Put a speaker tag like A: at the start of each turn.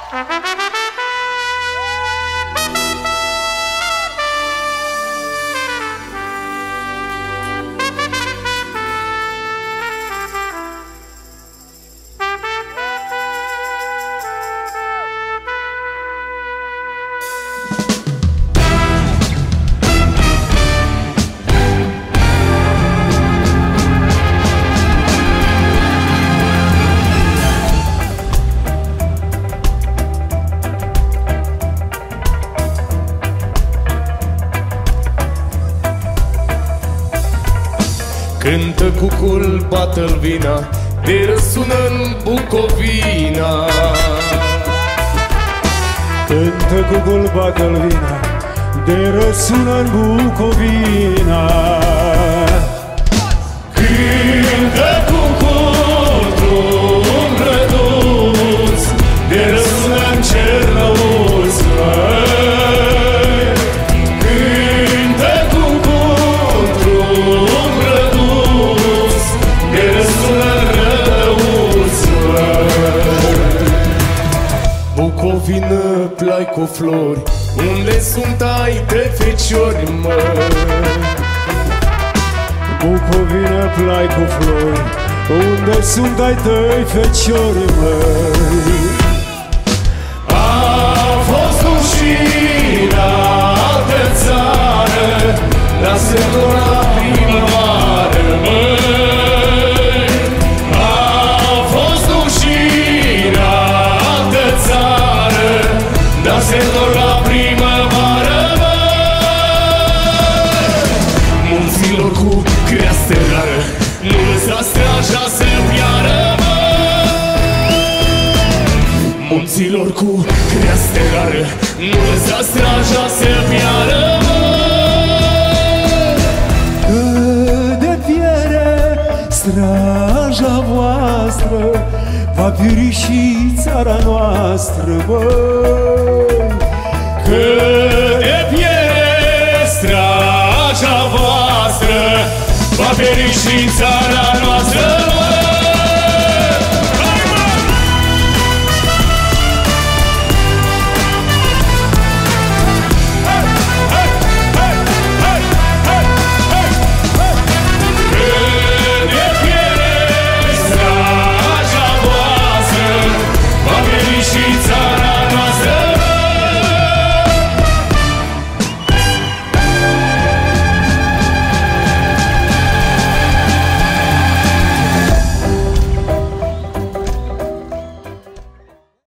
A: Cântă cucul, bată-l vina, de răsună-n Bucovina.
B: Cântă cucul, bată-l vina, de răsună-n Bucovina.
A: Cântă cucul, drum răduț, de răsună-n Cernăuț, măi. Cântă cucul, drum răduț, de răsună-n Rădăuț, măi. Bucovină, plai cu flori, unde sunt ai de feciori, măi.
B: Bucovina, plai cu flori, unde sunt ai tăi feciori, măi.
A: A fost ușina altă țară, dar se dora primăvară, măi. A fost ușina altă țară, dar se dora primăvară, măi. Munților cu creastă rară, nu lăsa straja să piară, măi. Munților cu creastă rară, nu lăsa straja să piară, măi.
B: De fiere straja voastră va pieri și țara noastră, băi.
A: Că de piere straja voastră va pieri și țara noastră,